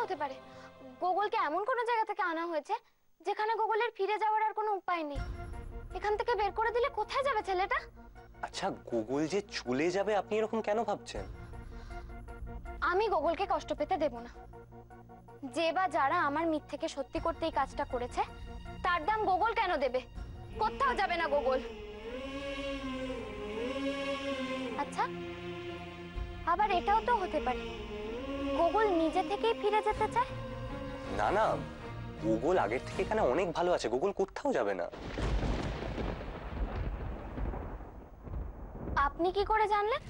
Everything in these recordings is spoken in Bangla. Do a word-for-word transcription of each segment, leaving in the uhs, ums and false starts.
হতে পারে গোগলকে এমন কোনো জায়গা থেকে আনা হয়েছে যেখানে গোগলের ফিরে যাওয়ার আর কোনো উপায় নেই। এখান থেকে বের করে দিলে কোথায় যাবে ছেলেটা? আচ্ছা, গোগল যে চলে যাবে আপনি এরকম কেন ভাবছেন? আমি গোগলকে কষ্ট পেতে দেব না। যে বা যারা আমার মিথ্যেকে সত্যি করতে এই কাজটা করেছে তার দাম গোগল কেন দেবে? কোথাও যাবে না গোগল। আচ্ছা, আবার এটাও তো হতে পারে গোগল নিজে থেকেই ফিরে যেতে চায়। না না, গোগল আগের থেকে এখানে অনেক ভালো আছে, গোগল কোথাও যাবে না। আপনি কি করে জানলেন?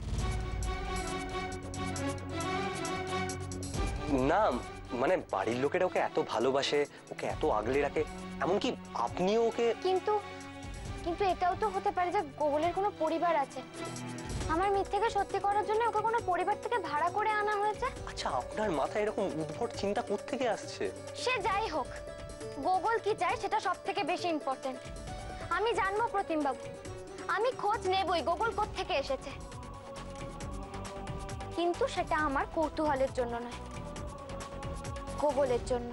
না মানে বাড়ির লোকেরা ওকে এত ভালোবাসে, ওকে এত আগলে রাখে, এমনকি আপনিও ওকে। কিন্তু কিন্তু এটাও তো হতে পারে যে গোগলের কোনো পরিবার আছে। আমার মিথ্যেকে সত্যি করার জন্য ওকে কোনো পরিবার থেকে ভাড়া করে আনা হয়েছে। আচ্ছা, আপনার মাথায় এরকম উদ্ভট চিন্তা কোত্থেকে আসছে? সে যাই হোক, গোগল কি চায় সেটা সব থেকে বেশি ইম্পর্টেন্ট। আমি জানবো প্রতিম বাবু, আমি খোঁজ নেবই গোগল কোত্থেকে এসেছে, কিন্তু সেটা আমার কৌতূহলের জন্য নয়, গোগলের জন্য।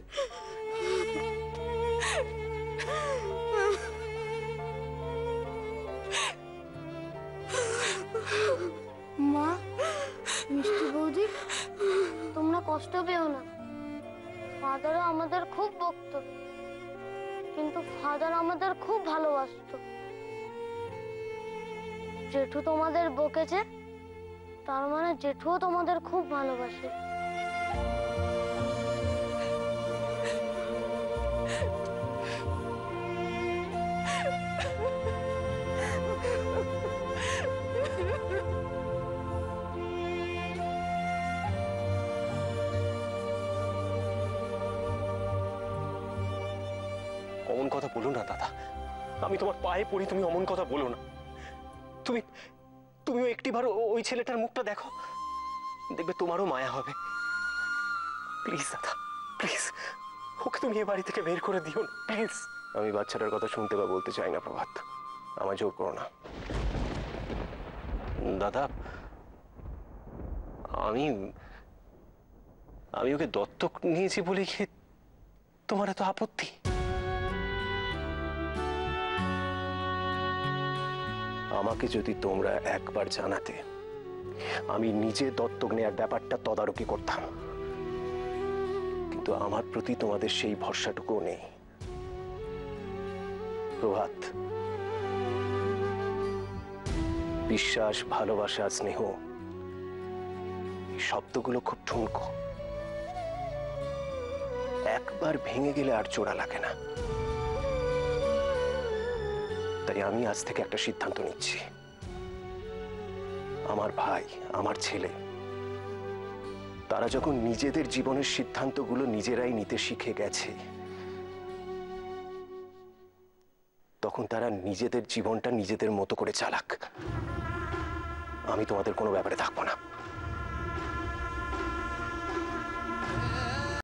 মা, মিষ্টি বৌদি, তোমরা কষ্ট পেও না। ফাদারও আমাদের খুব বকতো, কিন্তু ফাদার আমাদের খুব ভালোবাসতো। জেঠু তোমাদের বকেছে, তার মানে জেঠুও তোমাদের খুব ভালোবাসে। অমন কথা বলো না দাদা, আমি তোমার পায়ে পড়ি, তুমি অমন কথা বলো না। তুমি তুমিও একটিবার ওই ছেলেটার মুখটা দেখো, দেখবে তোমারও মায়া হবে। প্লিজ দাদা, প্লিজ ওকে তুমি এ বাড়ি থেকে বের করে দিও না, প্লিজ। আমি বাচ্চাটার কথা শুনতে বা বলতে চাই না প্রভাত, আমার জোর করো না। দাদা, আমি আমি ওকে দত্তক নিয়েছি বলে কি তোমার এত আপত্তি? আমাকে যদি তোমরা একবার জানাতে, আমি নিজে দত্তক নেয়ার ব্যাপারটা তদারকি করতাম, কিন্তু আমার প্রতি তোমাদের সেই ভরসাটুকু নেই। প্রভাত, বিশ্বাস, ভালোবাসা, স্নেহ, এই শব্দগুলো খুব ঠুনকো, একবার ভেঙে গেলে আর জোড়া লাগে না। তাই আমি আজ থেকে একটা সিদ্ধান্ত নিচ্ছি, আমার ভাই, আমার ছেলে, তারা যখন নিজেদের জীবনের সিদ্ধান্তগুলো নিজেরাই নিতে শিখে গেছে, তখন তারা নিজেদের জীবনটা নিজেদের মতো করে চালাক। আমি তোমাদের কোনো ব্যাপারে থাকবো না।